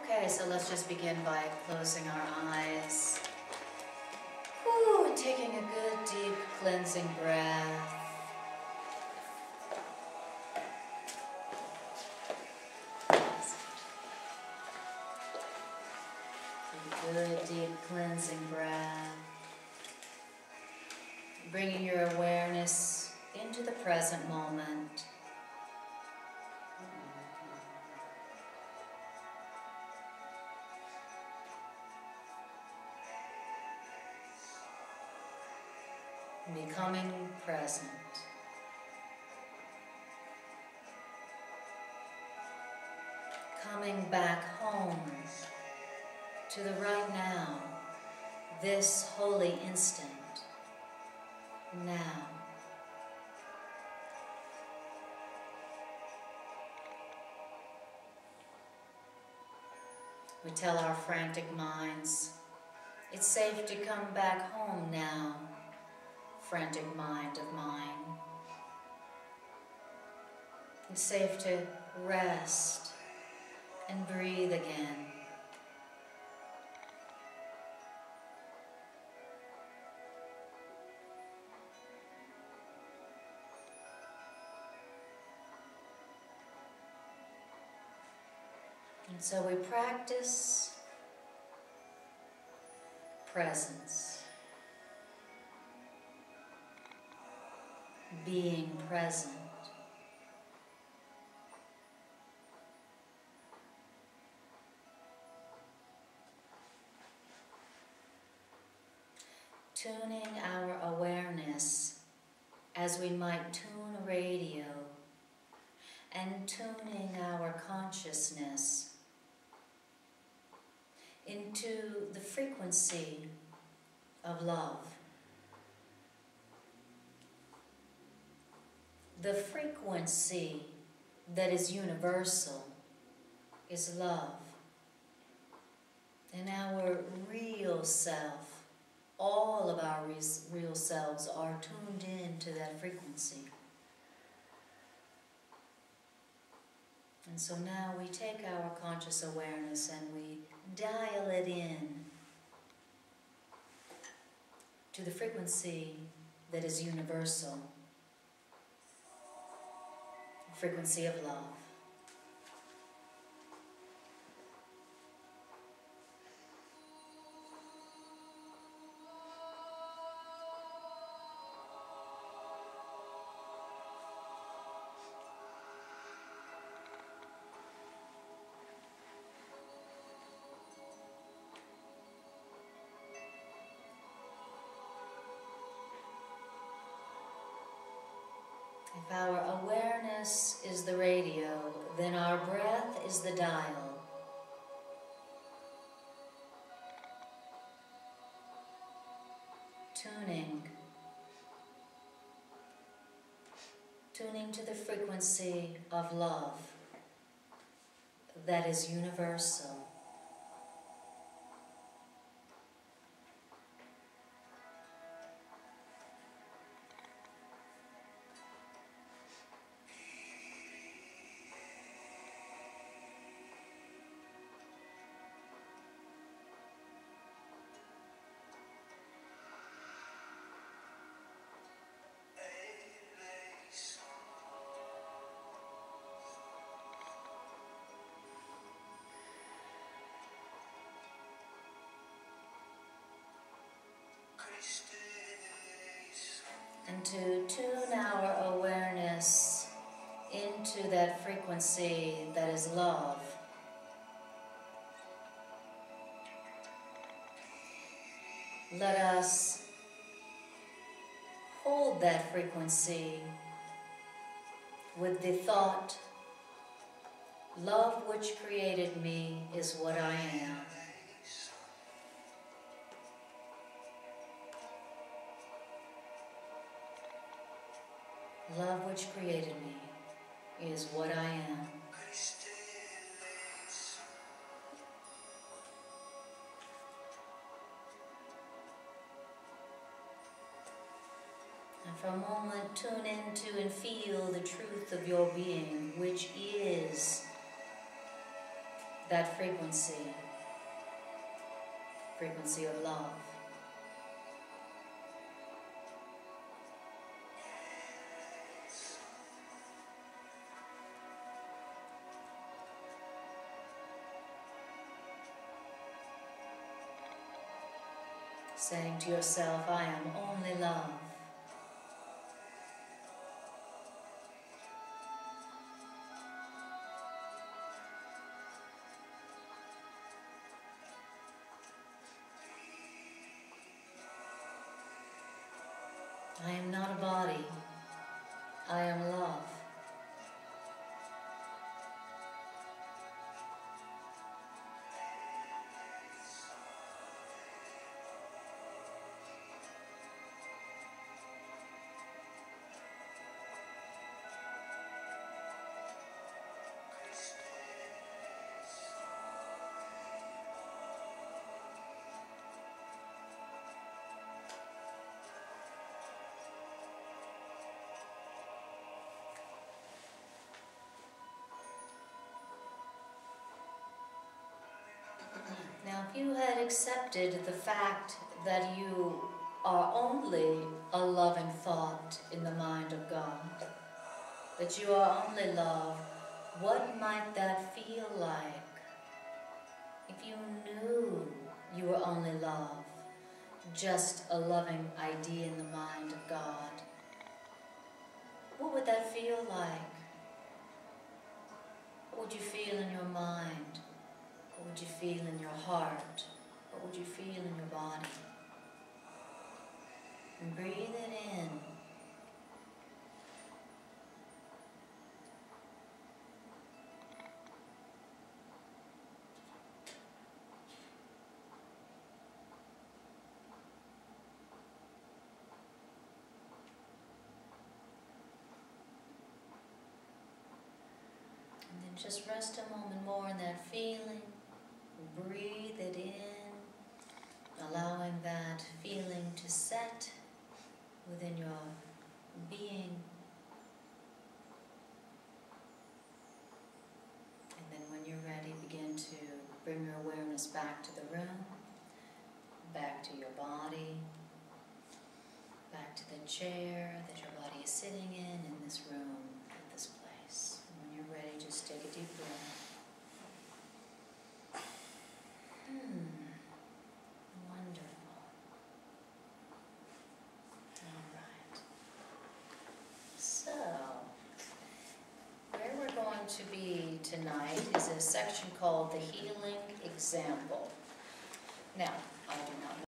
Okay, so let's just begin by closing our eyes. Whew, taking a good deep cleansing breath. Take a good deep cleansing breath. Bringing your awareness into the present moment. Becoming present. Coming back home to the right now, this holy instant, now. We tell our frantic minds, it's safe to come back home now. Frantic mind of mine. It's safe to rest and breathe again. And so we practice presence. Being present. Tuning our awareness as we might tune a radio, and tuning our consciousness into the frequency of love. The frequency that is universal is love. And our real self, all of our real selves are tuned into that frequency. And so now we take our conscious awareness and we dial it in to the frequency that is universal. Frequency of love. If our awareness is the radio, then our breath is the dial. Tuning to the frequency of love that is universal. And to tune our awareness into that frequency that is love. Let us hold that frequency with the thought, love which created me is what I am. Love which created me is what I am. And for a moment, tune into and feel the truth of your being, which is that frequency of love. Saying to yourself, I am only love. I am not a body. I am love. Now, if you had accepted the fact that you are only a loving thought in the mind of God, that you are only love, what might that feel like if you knew you were only love, just a loving idea in the mind of God? What would that feel like? What would you feel in your mind? What would you feel in your heart? What would you feel in your body? And breathe it in. And then just rest a moment more in that feeling. Breathe it in, allowing that feeling to set within your being. And then when you're ready, begin to bring your awareness back to the room, back to your body, back to the chair that your body is sitting in this room, at this place. And when you're ready, just take a deep breath. Wonderful. All right. So, where we're going to be tonight is a section called the Healing Example. Now, I do not